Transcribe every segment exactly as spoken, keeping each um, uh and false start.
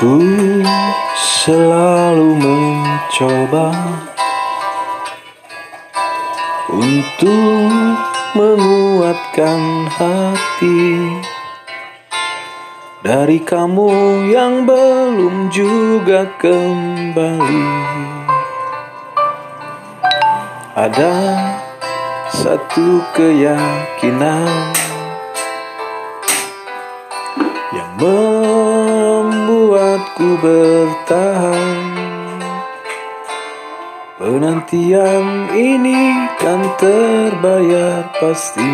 Ku selalu mencoba untuk menguatkan hati dari kamu yang belum juga kembali. Ada satu keyakinan yang membuatku bertahan. Penantian ini kan terbayar pasti.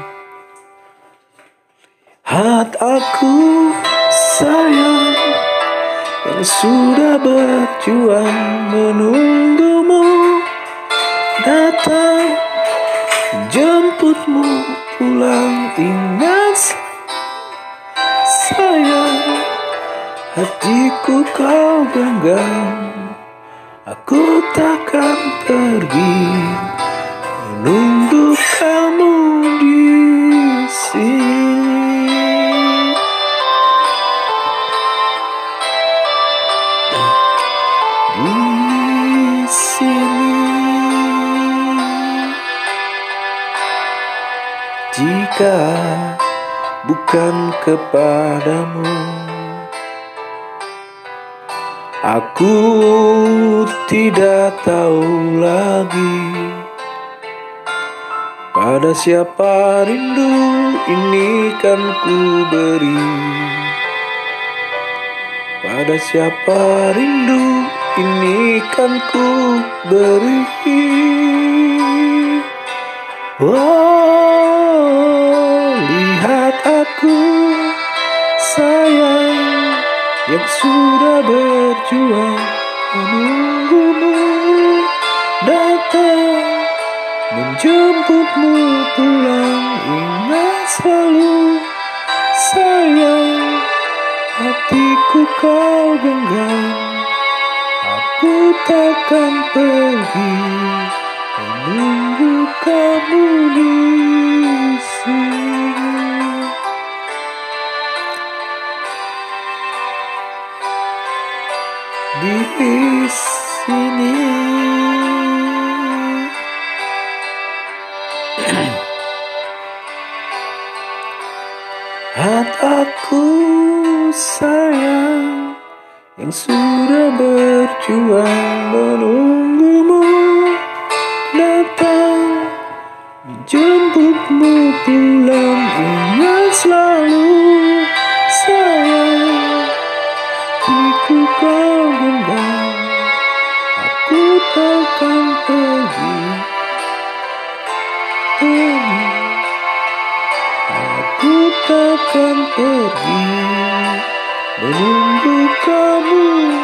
Lihat aku sayang yang sudah berjuang menunggumu datang, jemputmu pulang. Ingat sayang, hatiku kau genggam. Aku takkan pergi menunggu kamu di sini. Di sini. Jika bukan kepadamu, aku tidak tahu lagi pada siapa rindu ini kan ku beri. Pada siapa rindu ini kan ku beri. Oh, lihat aku sayang yang sudah berjuang menunggumu datang, menjemputmu pulang. Ingat selalu sayang, hatiku kau genggam. Aku takkan pergi menunggu kamu di sini. Di sini. Lihat aku sayang yang sudah berjuang menunggumu datang, menjemputmu pulang. Ingat selalu sayang, hatiku kau genggam. Aku takkan pergi, pergi. Aku takkan pergi menunggu kamu.